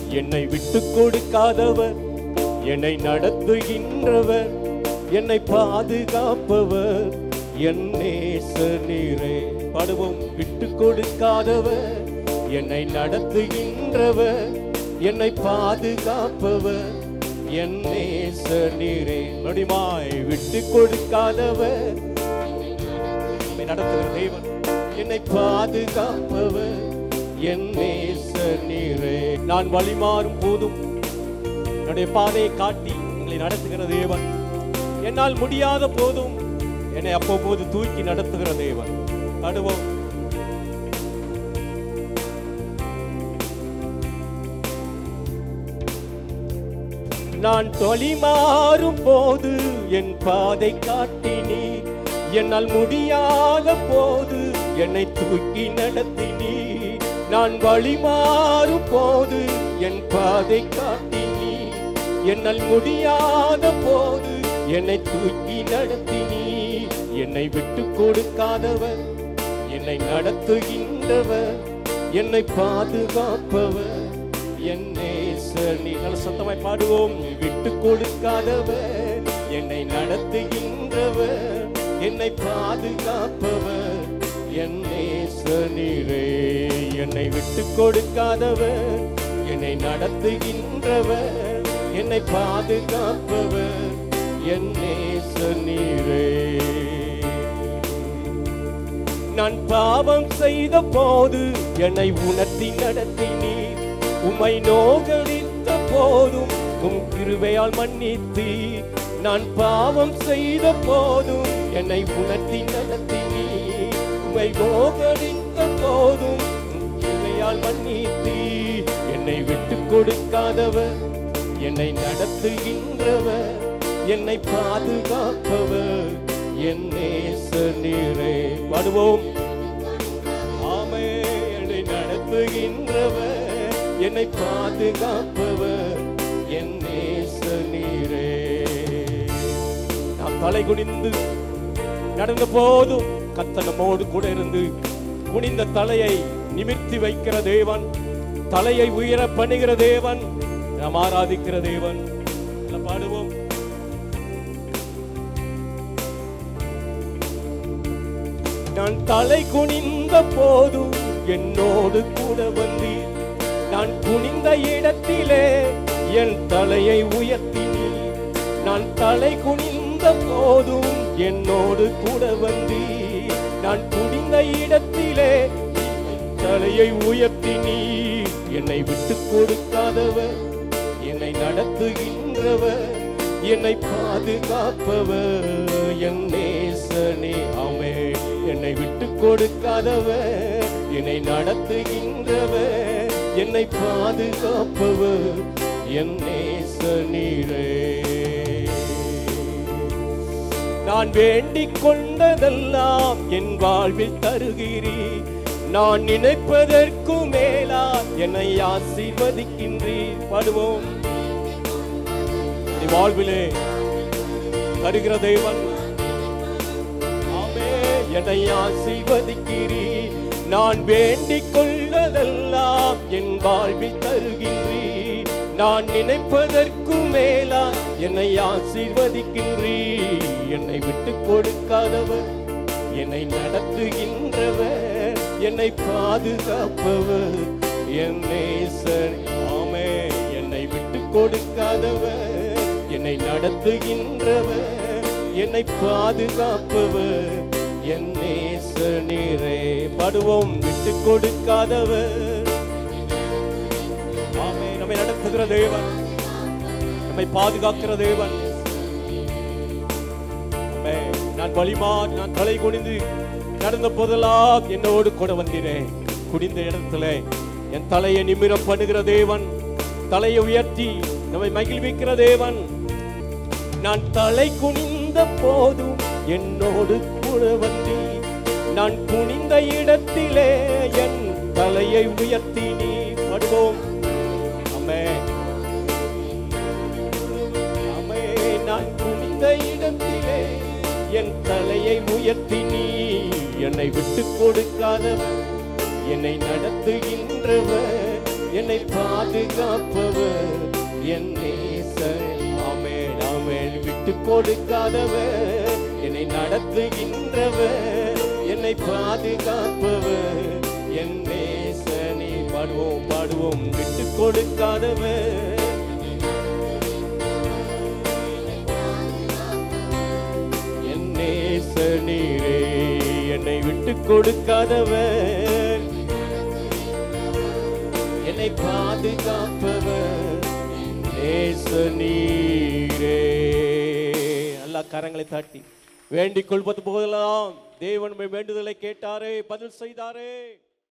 என்னை விட்டு கொடுக்காதவர், என்னை நடத்துகின்றவர், என்னை பாதுகாப்பவர் என் நேசர் நீரே. பாடுவோம். விட்டு கொடுக்காதவர், என்னை நடத்துகின்றவர், என்னை பாதுகாப்பவர் என் நேசர் நீரே. மறுபடியுமாய். விட்டு கொடுக்காதவர், என்னை நடத்துகிற தேவன், என்னை பாதுகாப்பவர் என் நேசர் நீரே. நான் வழிமாறும் போதும் என்னுடைய பாதையை காட்டி எங்களை நடத்துகிற தேவன், என்னால் முடியாத போதும் என்னை அப்போது தூக்கி நடத்துகிற தேவன். பாடுவோம். நான் தொழி மாறும் போது என் பாதை காட்டினீர், என்னால் முடியாத போது என்னை தூக்கி நடத்தினீர். நான் வழி மாறும் போது என் பாதை காட்டினீர், என்னால் முடியாத போது என்னை தூக்கி நடத்தினீர். என்னை விட்டு கொடுக்காதவர், என்னை நடத்துகின்றவர், என்னை பாதுகாப்பவர் என் நேசர் நீர். நல்ல சத்தமாய் பாடுவோம். விட்டு கொடுக்காதவர், என்னை நடத்துகின்றவர், என்னை பாதுகாப்பவர் என் நேசர் நீரே. என்னை விட்டு கொடுக்காதவர், என்னை நடத்துகின்றவர், என்னை பாதுகாப்பவர் என் நேசர் நீரே. நான் பாவம் செய்த போது என்னை உணர்த்தி நடத்தினீர், உம்மை நோகடித்த போதும் உம் கிருபையால் மன்னித்தீர். நான் பாவம் செய்த போதும் என்னை உணர்த்தி நடத்தினீர், உம்மை நோகடித்த போதும் உம் கிருபையால் மன்னித்தீர். என்னை விட்டு கொடுக்காதவர், என்னை நடத்துகின்றவர், என்னை பாதுகாப்பவர் என் நேசர் நீரே. பாடுவோம். ஆமே. என்னை நடத்துகின்றவர், என்னை பாதுகாப்பவர் என் நேசர் நீரே. நாம் தலை குனிந்து நடந்த போதும் கர்த்தர் நம்மோடு கூட இருந்து குனிந்த தலையை நிமிர்த்தி வைக்கிற தேவன், தலையை உயர பண்ணுகிற தேவன், நாம் ஆராதிக்கிற தேவன். பாடுவோம். நான் தலை குனிந்த போதும் என்னோடு கூட வந்தீர், நான் குனிந்த இடத்திலே என் தலையை உயர்த்தினீர். நான் தலை குனிந்த போதும் என்னோடு கூட வந்தீர், நான் குனிந்த இடத்திலே தலையை உயர்த்தினீர். என்னை விட்டு கொடுக்காதவர், என்னை நடத்துகின்றவர், என்னை பாதுகாப்பவர் என் நேசனே. ஆமே. என்னை விட்டு கொடுக்காதவர், என்னை நடத்துகின்றவர், என்னை பாதுகாப்பவர் என் நேசனீரே. நான் வேண்டிக் கொண்டதெல்லாம் என் வாழ்வில் தருகிறீர், நான் நினைப்பதற்கு மேலா என்னை ஆசீர்வதிக்கின்றீர். பாடுவோம். வாழ்விலே தருகிற தேவன், ஆமே. என்னை ஆசீர்வதிக்கிறீர், நான் வேண்டிக் கொள்ளதெல்லாம் என் வாழ்வில் தருகின்றீர், நான் நினைப்பதற்கு மேலா என்னை ஆசீர்வதிக்கின்றீர். என்னை விட்டு கொடுக்காதவர், என்னை நடத்துகின்றவர், என்னை பாதுகாப்பவர் என் நேசர். ஆமே. என்னை விட்டு கொடுக்காதவர், என்னை நடத்துகின்றவர், என்னை பாதுகாப்பவர் என் நேசனீரே. பாடுவோம். விட்டு கொடுக்காதவர், ஆமே. நம்மை நடத்துகிற தேவன், நம்மை பாதுகாக்கிற தேவன். நான் வழிமாறி நான் தலை குனிந்து நடந்த போதெல்லாம் என்னோடு கூட வந்தீரேன். குனிந்த இடத்துல என் தலையை நிமிர பண்ணுகிற தேவன், தலையை உயர்த்தி நம்மை மகிழ்விக்கிற தேவன். நான் தலை குனிந்த போதும் என்னோடு கூட வந்தீர், நான் குனிந்த இடத்திலே என் தலையை உயர்த்தி நீ. பாடுவோம். ஆமே. ஆமே. நான் குனிந்த இடத்திலே என் தலையை உயர்த்தி நீ. என்னை விட்டு கொடுக்காதவர், என்னை நடத்துகின்றவர், என்னை பாதுகாப்பவர் என் நேசர். ஆமென் ஆமென். விட்டு கொடுக்காதவர், என்னை நடத்துகின்றவர், என்னை பாதுகாப்பவர் என் நேசனே. பாடுவோம் பாடுவோம். விட்டு கொடுக்காதவர், என் நேசனீரே. என்னை விட்டு கொடுக்காதவர், என்னை பாதுகாப்பவர் நேசனீரே. எல்லா கரங்களை தாட்டி வேண்டிக் கொள்வது போதெல்லாம் தேவன் வேண்டுதலை கேட்டாரே, பதில் செய்தாரே.